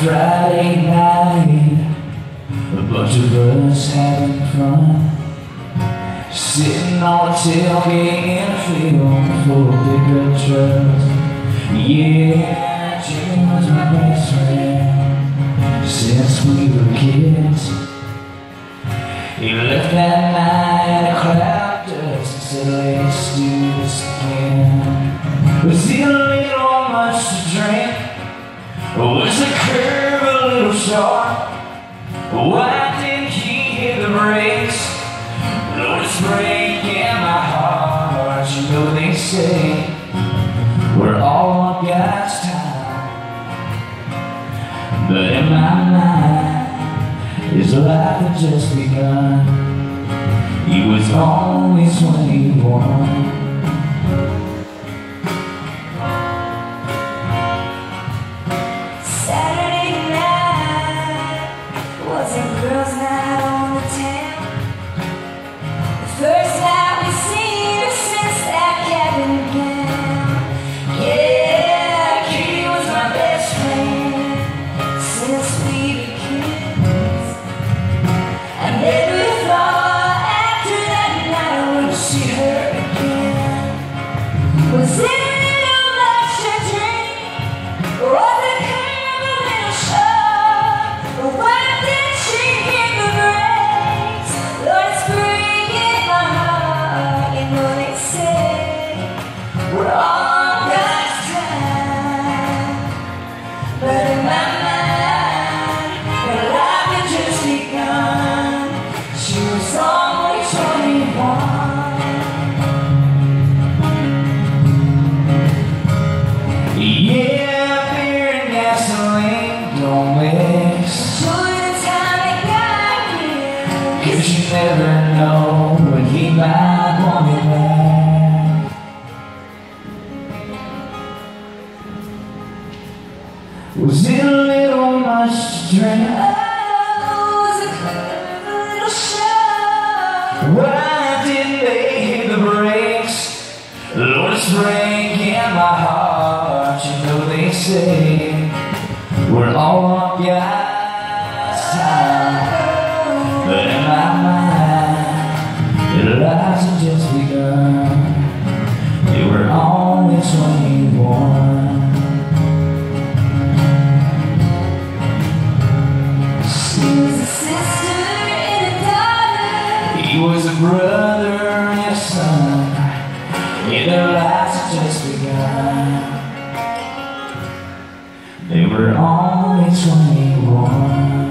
Friday night, a bunch of us having fun, sitting on a tailgate in a field full of pickup trucks. Yeah, Jimmy was my best friend since we were kids. He left that night a cloud of dust and said, let's do this again. Was he a little much to drink? Was the curve a little sharp? Why didn't he hit the brakes? Lord, it's breaking my heart. You know they say we're all on God's time, but in my mind his life had just begun. He was only 21. Girls' night on the town. The first night we seen her since that cabin gown. Yeah, Katie was my best friend since we were kids. I never thought after that night I would see her again. Was it a little much to drink? Or was it kind of a little sharp? Or why did she hit the brakes? Lord, it's breaking my heart. You know they say we're all God's time, but in my mind her life had just begun. She was only 21. Yeah, beer and gasoline don't mix. Cause you never know when he might want it back. Was it a little much to drink? Oh, was it a little sharp? Why didn't they hit the brakes? Lord, it's breaking my heart. You know they say we're all on God's time, but in my mind, their lives had just begun. They were only 21. She was a sister and a daughter. He was a brother and a son. Yeah, their lives had just begun. They were only 21.